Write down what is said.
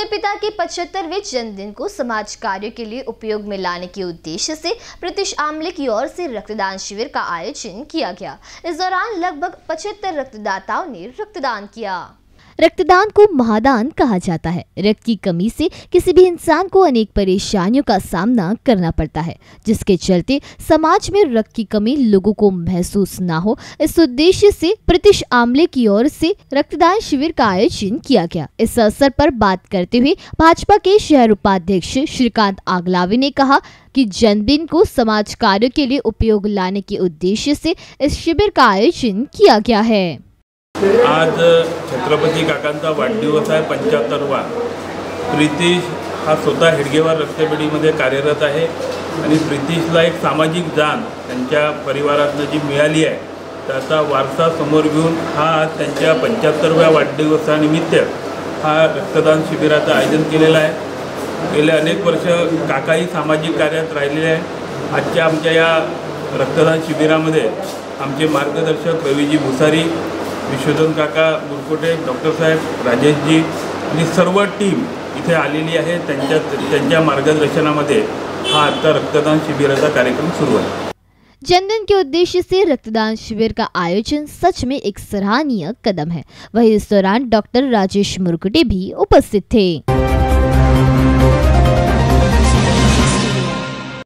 अपने पिता के 75वें जन्मदिन को समाज कार्यों के लिए उपयोग में लाने के उद्देश्य से प्रीतिश आमले की ओर से रक्तदान शिविर का आयोजन किया गया। इस दौरान लगभग 75 रक्तदाताओं ने रक्तदान किया। रक्तदान को महादान कहा जाता है। रक्त की कमी से किसी भी इंसान को अनेक परेशानियों का सामना करना पड़ता है, जिसके चलते समाज में रक्त की कमी लोगों को महसूस ना हो, इस उद्देश्य से प्रीतिश आमले की ओर से रक्तदान शिविर का आयोजन किया गया। इस अवसर पर बात करते हुए भाजपा के शहर उपाध्यक्ष श्रीकांत आगलावी ने कहा कि जन्मदिन को समाज कार्यों के लिए उपयोग लाने के उद्देश्य से इस शिविर का आयोजन किया गया है। आज छत्रपती काकांचा वाढदिवस आहे 75वा। प्रीतिश हा स्वतः हेडगेवार रक्तपेढीमध्ये कार्यरत आहे आणि प्रीतिशला एक सामाजिक जाण त्यांच्या परिवारातून जी मिळाली आहे, त्याचा वारसा समोर घेऊन हा त्यांच्या 75व्या वाढदिवसानिमित्त हा रक्तदान शिबिराचं आयोजन केलेलं आहे। गेले अनेक वर्ष काकाही सामाजिक कार्यात राहिलेले आहे। आजच्या आमच्या या रक्तदान शिबिरामध्ये आमचे मार्गदर्शक रवीजी भुसारी, विश्वधन काका बुरकोटे, डॉक्टर साहेब, राजेश जी आणि सर्व टीम इथे आलेली आहे। त्यांच्या मार्गदर्शनामध्ये हा आता रक्तदान शिबिराचा कार्यक्रम सुरू आहे। जन्मदिन के उद्देश्य से रक्तदान शिविर का आयोजन सच में एक सराहनीय कदम है। वहीं इस दौरान डॉक्टर राजेश मुरकुटे भी उपस्थित थे।